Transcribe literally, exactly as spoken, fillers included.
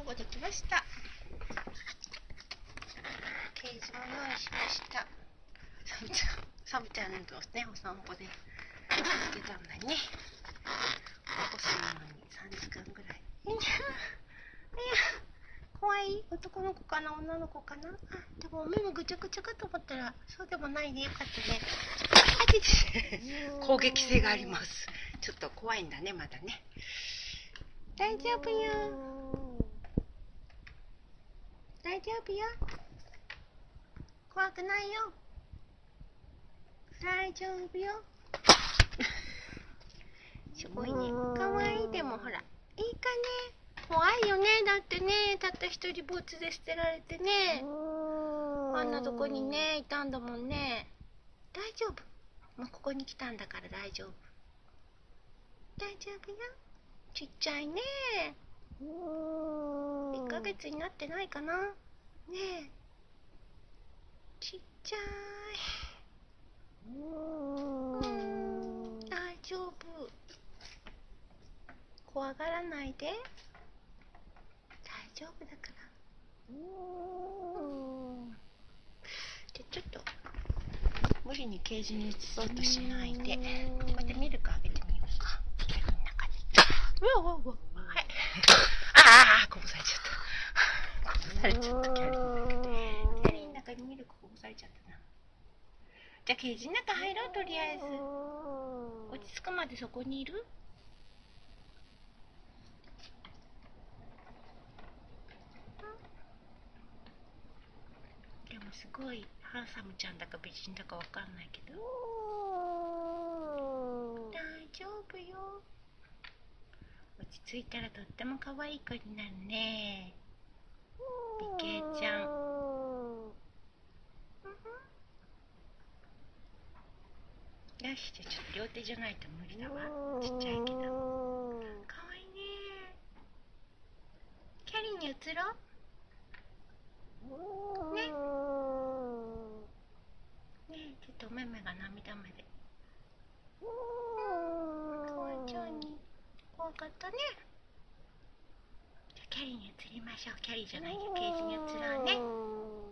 こできました。ケージも用意しました。サブちゃん、サブちゃんとね、お散歩で出たんだね。起こすのにさんじかんぐらい。いや、いや、怖い男の子かな、女の子かな。あ、でもお目もぐちゃぐちゃかと思ったら、そうでもないね。よかったね。あ、でです攻撃性があります。ちょっと怖いんだね、まだね。大丈夫よ。大丈夫よ。怖くないよ。大丈夫よ。すごいね。かわいい。でもほら、いいかね。怖いよね。だってね、たった一人ぼっちで捨てられてね。あんなとこにね、いたんだもんね。大丈夫。もうここに来たんだから大丈夫。大丈夫よ。ちっちゃいね。いっかげつになってないかな。ねえ。ちっちゃい。うん、大丈夫。怖がらないで。大丈夫だから。うん、でちょっと無理にケージに移そうとしないで、こうやってミルクあげてみようか。キャリーの中に。うわうわうわ。はい。ああ、こぼされちゃった。こぼされちゃった。キャリーの中で。キャリーの中にミルクこぼされちゃったな。じゃあケージの中入ろう。とりあえず落ち着くまでそこにいる。でもすごいハンサムちゃんだか美人だかわかんないけど、大丈夫よ。落ち着いたらとっても可愛い子になるね。美形ちゃん。よし、じゃあちょっと両手じゃないと無理だわ。ちっちゃいけど。かわいいね。キャリーに移ろう。ね。ねえ、ちょっとお目目が涙目で。かわいちゃんに。怖かったね。じゃあキャリーに移りましょう。キャリーじゃないよ。ケージに移ろうね。